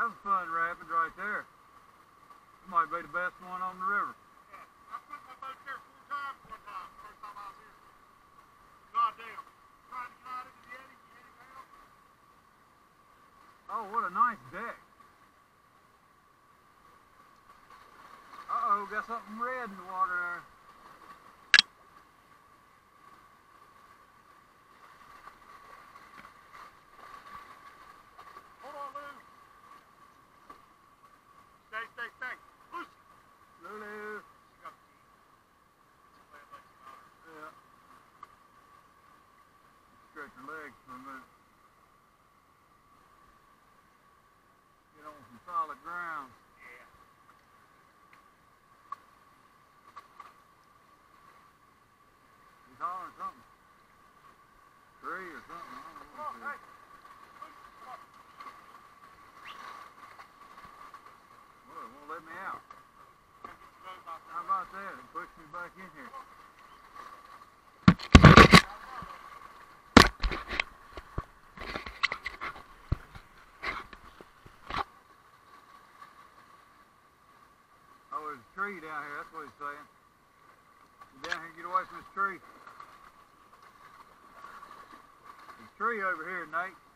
That was a fun rapid right there. It might be the best one on the river. Yeah, I put my boat there 4 times one time, first time I was here. Goddamn. Trying to get out into the eddy down. Oh, what a nice deck. Uh-oh, got something red in the water there. Hold on, Lou. Stay. Loose. Lulu. Yeah. Stretch your legs for a minute. Get on some solid ground. Yeah. He's hollering something. Tree or something. I don't know what it is. Well, it won't let me out. How about that? It pushed me back in here. Oh, there's a tree down here. That's what he's saying. Get down here and get away from this tree. There's a tree over here, Nate.